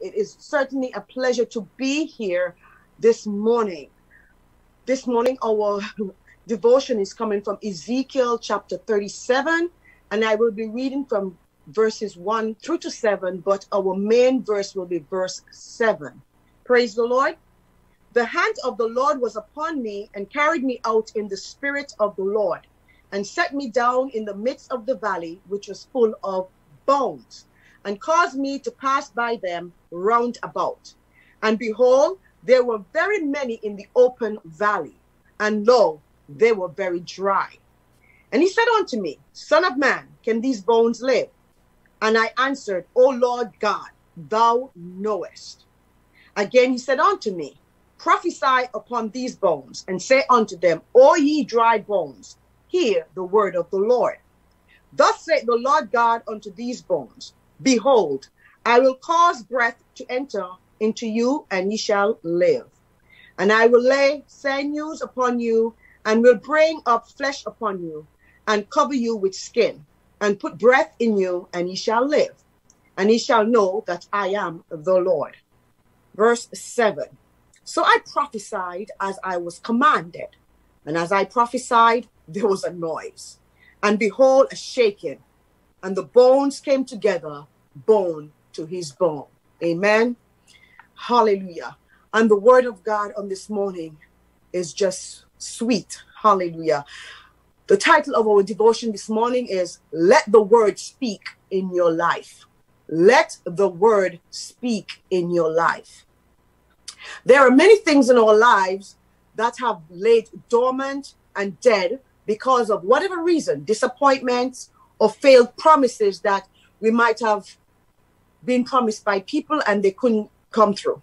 It is certainly a pleasure to be here this morning. This morning, our devotion is coming from Ezekiel chapter 37, and I will be reading from verses 1 through to 7, but our main verse will be verse 7. Praise the Lord. The hand of the Lord was upon me and carried me out in the spirit of the Lord and set me down in the midst of the valley, which was full of bones, and caused me to pass by them round about. And behold, there were very many in the open valley, and lo, they were very dry. And he said unto me, Son of man, can these bones live? And I answered, O Lord God, thou knowest. Again he said unto me, Prophesy upon these bones, and say unto them, O ye dry bones, hear the word of the Lord. Thus saith the Lord God unto these bones, Behold, I will cause breath to enter into you, and ye shall live. And I will lay sinews upon you, and will bring up flesh upon you, and cover you with skin, and put breath in you, and ye shall live. And ye shall know that I am the Lord. Verse 7. So I prophesied as I was commanded. And as I prophesied, there was a noise. And behold, a shaking. And the bones came together, bone to his bone. Amen. Hallelujah. And the word of God on this morning is just sweet. Hallelujah. The title of our devotion this morning is Let the Word Speak in Your Life. Let the Word speak in your life. There are many things in our lives that have laid dormant and dead because of whatever reason, disappointments or failed promises that we might have been promised by people and they couldn't come through.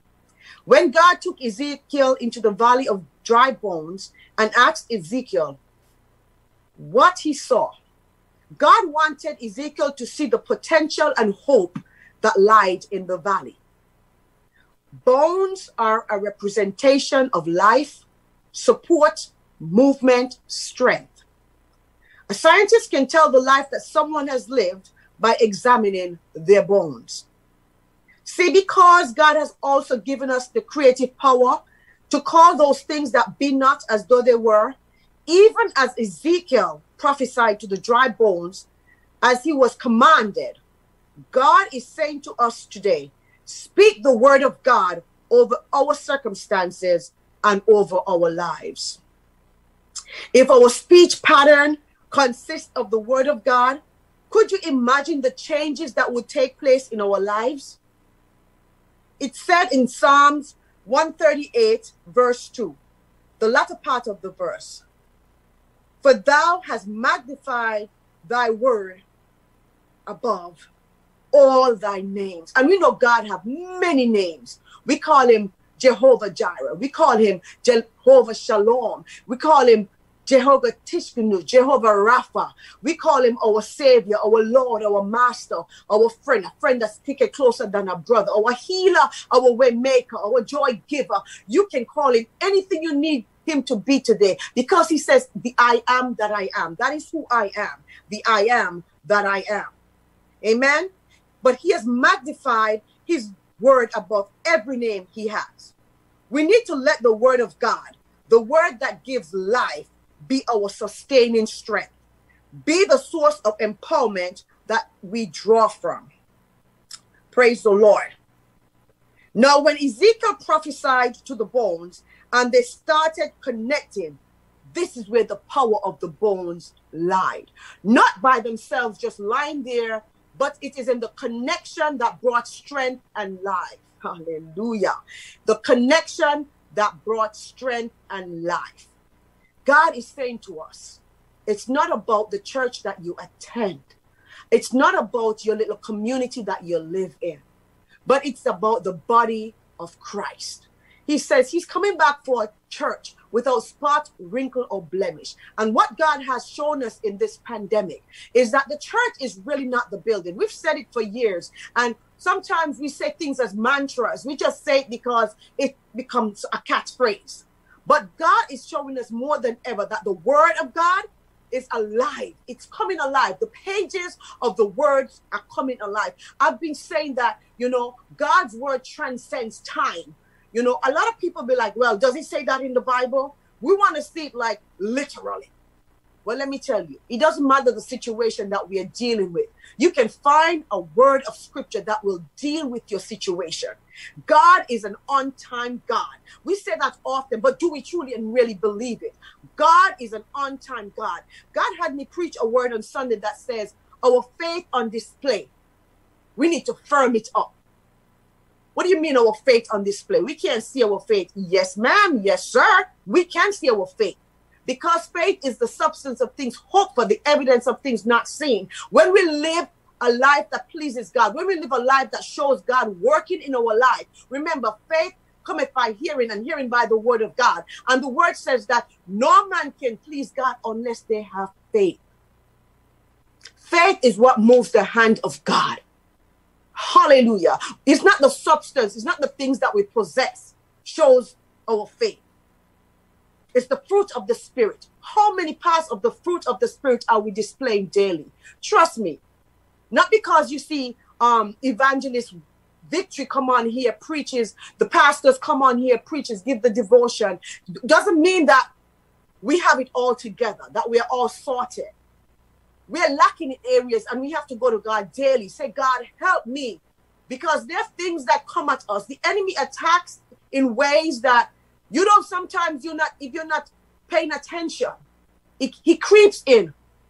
When God took Ezekiel into the valley of dry bones and asked Ezekiel what he saw, God wanted Ezekiel to see the potential and hope that lied in the valley. Bones are a representation of life, support, movement, strength. A scientist can tell the life that someone has lived by examining their bones. See, because God has also given us the creative power to call those things that be not as though they were, even as Ezekiel prophesied to the dry bones as he was commanded, God is saying to us today, speak the word of God over our circumstances and over our lives. If our speech pattern consists of the word of God, could you imagine the changes that would take place in our lives? It said in Psalms 138, verse 2, the latter part of the verse, For thou hast magnified thy word above all thy names. And we know God have many names. We call him Jehovah Jireh. We call him Jehovah Shalom. We call him Jehovah Tishkenu, Jehovah Rapha. We call him our Savior, our Lord, our Master, our friend, a friend that's sticking closer than a brother, our healer, our way maker, our joy giver. You can call him anything you need him to be today, because he says, the I am that I am. That is who I am. The I am that I am. Amen. But he has magnified his word above every name he has. We need to let the word of God, the word that gives life, be our sustaining strength. Be the source of empowerment that we draw from. Praise the Lord. Now, when Ezekiel prophesied to the bones and they started connecting, this is where the power of the bones lied. Not by themselves just lying there, but it is in the connection that brought strength and life. Hallelujah. The connection that brought strength and life. God is saying to us, it's not about the church that you attend. It's not about your little community that you live in, but it's about the body of Christ. He says he's coming back for a church without spot, wrinkle, or blemish. And what God has shown us in this pandemic is that the church is really not the building. We've said it for years. And sometimes we say things as mantras. We just say it because it becomes a catchphrase. But God is showing us more than ever that the word of God is alive. It's coming alive. The pages of the words are coming alive. I've been saying that, God's word transcends time. A lot of people be like, well, does it say that in the Bible? We want to see it like literally. Well, let me tell you, it doesn't matter the situation that we are dealing with. You can find a word of scripture that will deal with your situation. God is an on-time God. We say that often, but do we truly and really believe it? God is an on-time God. God had me preach a word on Sunday that says, our faith on display. We need to firm it up. What do you mean our faith on display? We can't see our faith. Yes, ma'am. Yes, sir. We can see our faith. Because faith is the substance of things hoped for, the evidence of things not seen. When we live a life that pleases God, when we live a life that shows God working in our life, remember, faith cometh by hearing, and hearing by the word of God. And the word says that no man can please God unless they have faith. Faith is what moves the hand of God. Hallelujah. It's not the substance, it's not the things that we possess shows our faith. It's the fruit of the Spirit. How many parts of the fruit of the Spirit are we displaying daily? Trust me. Not because you see Evangelist Victory come on here, preaches, the pastors come on here, preaches, give the devotion. Doesn't mean that we have it all together, that we are all sorted. We are lacking in areas, and we have to go to God daily. Say, God, help me. Because there are things that come at us. The enemy attacks in ways that sometimes if you're not paying attention, he creeps in.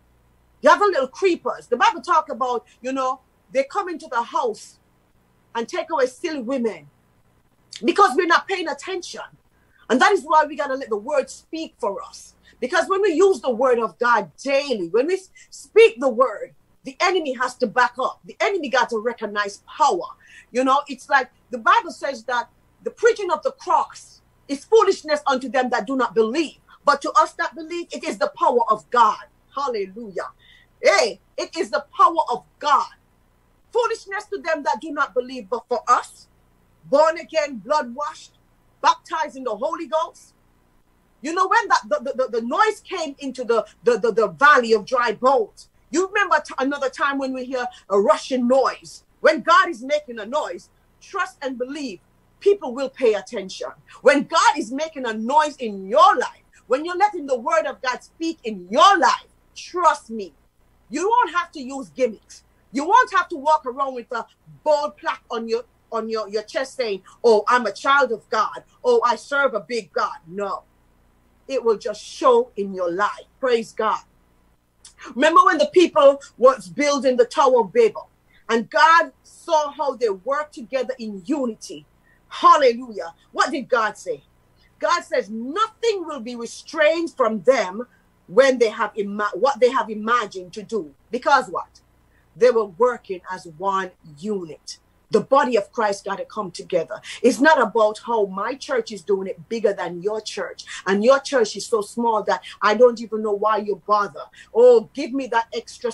You have a little creepers. The Bible talk about, they come into the house and take away silly women because we're not paying attention. And that is why we got to let the word speak for us. Because when we use the word of God daily, when we speak the word, the enemy has to back up. The enemy got to recognize power. It's like the Bible says that the preaching of the cross is foolishness unto them that do not believe. But to us that believe, it is the power of God. Hallelujah. Hey, it is the power of God. Foolishness to them that do not believe, but for us, born again, blood washed, baptized in the Holy Ghost. When the noise came into the valley of dry bones, you remember another time when we hear a rushing noise. When God is making a noise, trust and believe, people will pay attention. When God is making a noise in your life, when you're letting the word of God speak in your life, trust me, you won't have to use gimmicks. You won't have to walk around with a bold plaque on your chest saying, oh, I'm a child of God. Oh, I serve a big God. No, it will just show in your life. Praise God. Remember when the people was building the Tower of Babel, and God saw how they worked together in unity. Hallelujah. What did God say? God says nothing will be restrained from them when they have what they have imagined to do. Because what? They were working as one unit. The body of Christ got to come together. It's not about how my church is doing it bigger than your church. And your church is so small that I don't even know why you bother. Oh, give me that extra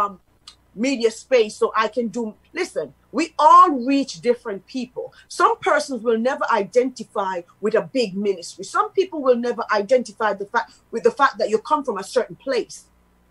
media space so I can do. Listen, we all reach different people. Some persons will never identify with a big ministry. Some people will never identify with the fact that you come from a certain place.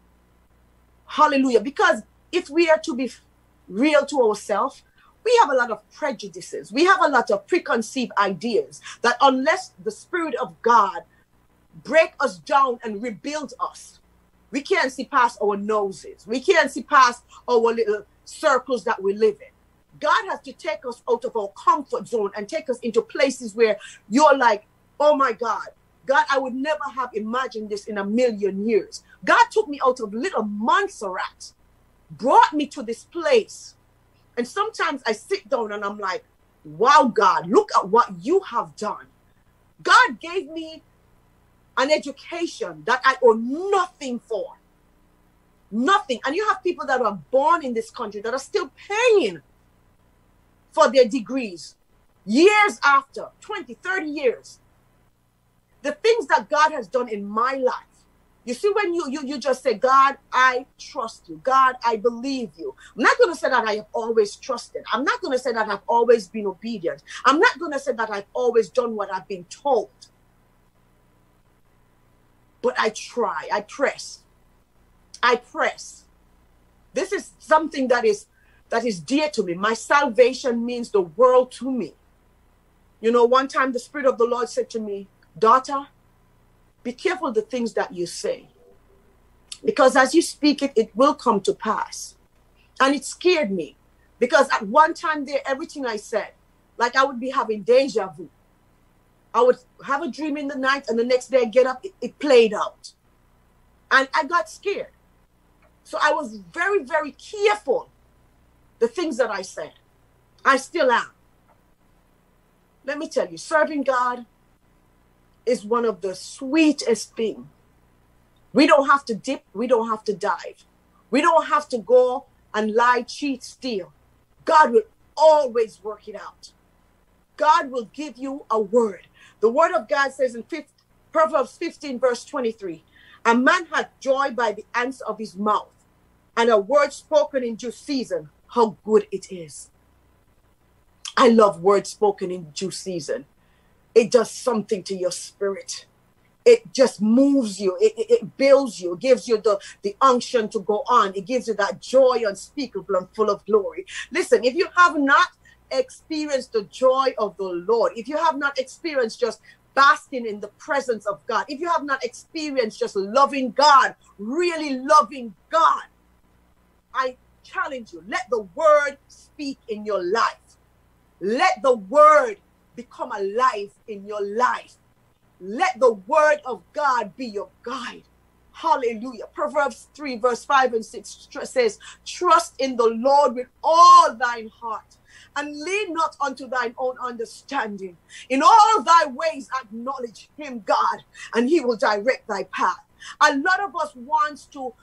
Hallelujah. Because if we are to be real to ourselves, we have a lot of prejudices. We have a lot of preconceived ideas that unless the Spirit of God break us down and rebuild us, we can't see past our noses. We can't see past our little circles that we live in. God has to take us out of our comfort zone and take us into places where you're like, oh my God, I would never have imagined this in a million years. God took me out of little Montserrat, brought me to this place. And sometimes I sit down and I'm like, wow, God, look at what you have done. God gave me an education that I owe nothing for. Nothing. And you have people that are born in this country that are still paying for their degrees years after, 20, 30 years. The things that God has done in my life. You see, when you just say, God, I trust you. God, I believe you. I'm not going to say that I have always trusted. I'm not going to say that I've always been obedient. I'm not going to say that I've always done what I've been told. But I try, I press. I press. This is something that is dear to me. My salvation means the world to me. You know, one time the Spirit of the Lord said to me, daughter, be careful the things that you say. Because as you speak it, it will come to pass. And it scared me. Because at one time there, everything I said, like I would be having deja vu. I would have a dream in the night and the next day I get up, it played out. And I got scared. So I was very, very careful the things that I said. I still am. Let me tell you, serving God is one of the sweetest things. We don't have to dip. We don't have to dive. We don't have to go and lie, cheat, steal. God will always work it out. God will give you a word. The word of God says in Proverbs 15, verse 23, a man hath joy by the answer of his mouth, and a word spoken in due season, how good it is. I love words spoken in due season. It does something to your spirit. It just moves you. It builds you. It gives you the unction to go on. It gives you that joy unspeakable and full of glory. Listen, if you have not experienced the joy of the Lord, if you have not experienced just basking in the presence of God, if you have not experienced just loving God, really loving God, I challenge you, let the word speak in your life. Let the word become alive in your life. Let the word of God be your guide. Hallelujah. Proverbs 3 verse 5 and 6 says, trust in the Lord with all thine heart, and lean not unto thine own understanding. In all thy ways acknowledge him, God, and he will direct thy path. A lot of us wants to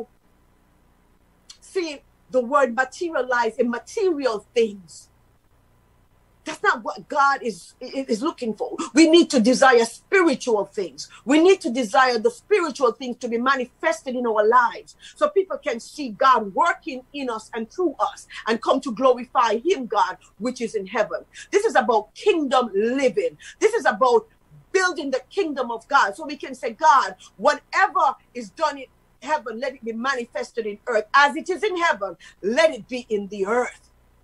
see the word materialize in material things. That's not what God is looking for. We need to desire spiritual things. We need to desire the spiritual things to be manifested in our lives so people can see God working in us and through us and come to glorify him, God, which is in heaven. This is about kingdom living. This is about building the kingdom of God so we can say, God, whatever is done in heaven, let it be manifested in earth. As it is in heaven, let it be in the earth.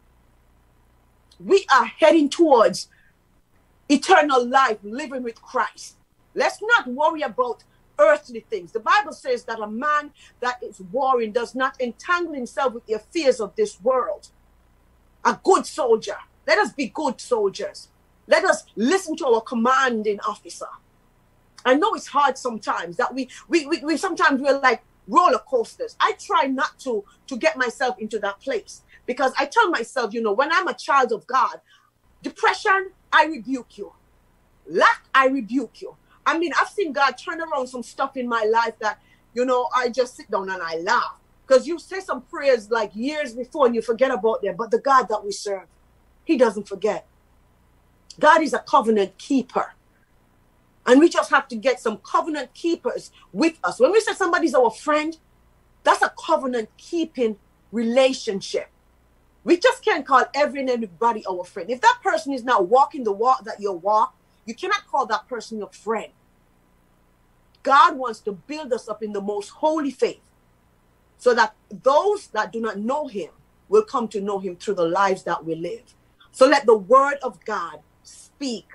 We are heading towards eternal life, living with Christ. Let's not worry about earthly things. The Bible says that a man that is warring does not entangle himself with the affairs of this world. A good soldier. Let us be good soldiers. Let us listen to our commanding officer. I know it's hard sometimes that we sometimes we're like roller coasters. I try not to get myself into that place. Because I tell myself, you know, when I'm a child of God, depression, I rebuke you. Lack, I rebuke you. I mean, I've seen God turn around some stuff in my life that, you know, I just sit down and I laugh. Because you say some prayers like years before and you forget about them. But the God that we serve, he doesn't forget. God is a covenant keeper. And we just have to get some covenant keepers with us. When we say somebody's our friend, that's a covenant keeping relationship. We just can't call every and everybody our friend. If that person is not walking the walk that you walk, you cannot call that person your friend. God wants to build us up in the most holy faith so that those that do not know him will come to know him through the lives that we live. So let the word of God speak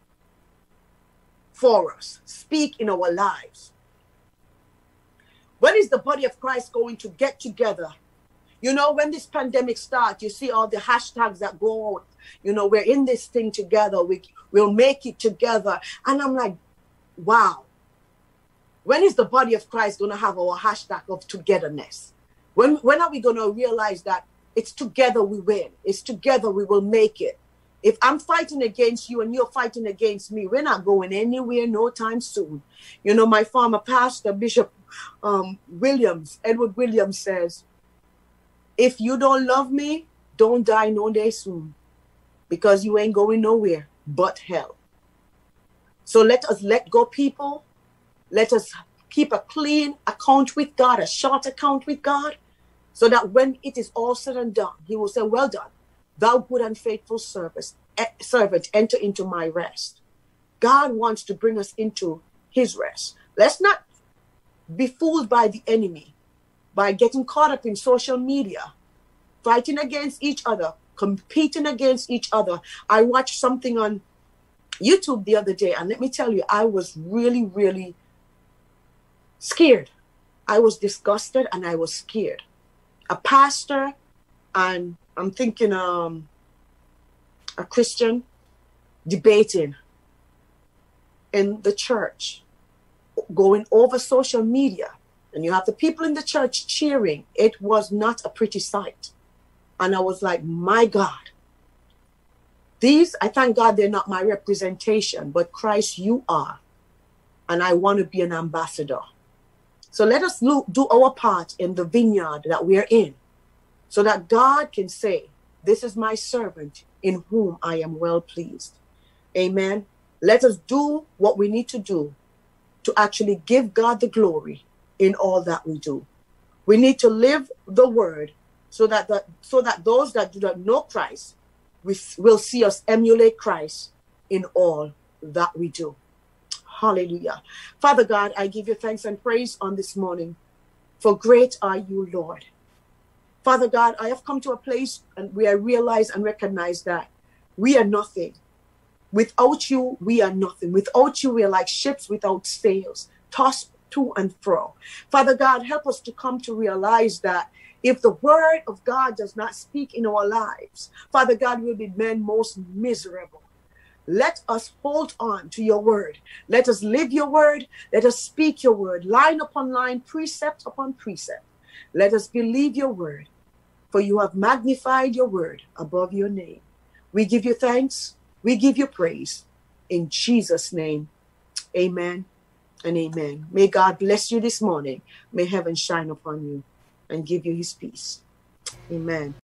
for us, speak in our lives. When is the body of Christ going to get together? You know, when this pandemic starts, you see all the hashtags that go out. You know, we're in this thing together. We'll make it together. And I'm like, wow. When is the body of Christ going to have our hashtag of togetherness? When are we going to realize that it's together we win? It's together we will make it. If I'm fighting against you and you're fighting against me, we're not going anywhere no time soon. You know, my former pastor, Bishop Edward Williams says, if you don't love me, don't die no day soon, because you ain't going nowhere but hell. So let us let go, people. Let us keep a clean account with God, a short account with God, so that when it is all said and done, he will say, well done, thou good and faithful servant, enter into my rest. God wants to bring us into his rest. Let's not be fooled by the enemy. by getting caught up in social media, fighting against each other, competing against each other. I watched something on YouTube the other day, and let me tell you, I was really, really scared. I was disgusted and I was scared. A pastor, and I'm thinking a Christian, debating in the church, going over social media, and you have the people in the church cheering. It was not a pretty sight. And I was like, my God, these, I thank God they're not my representation, but Christ, you are. And I want to be an ambassador. So let us do our part in the vineyard that we are in, so that God can say, this is my servant in whom I am well pleased. Amen. Let us do what we need to do to actually give God the glory in all that we do. We need to live the word so that those that do not know Christ will see us emulate Christ in all that we do. Hallelujah. Father God, I give you thanks and praise on this morning, for great are you, Lord. Father God, I have come to a place where I realize and recognize that we are nothing. Without you, we are nothing. Without you, we are like ships without sails, tossed to and fro. Father God, help us to come to realize that if the word of God does not speak in our lives, Father God, we'll be men most miserable. Let us hold on to your word. Let us live your word. Let us speak your word, line upon line, precept upon precept. Let us believe your word, for you have magnified your word above your name. We give you thanks. We give you praise. In Jesus' name, amen and amen. May God bless you this morning. May heaven shine upon you and give you his peace. Amen.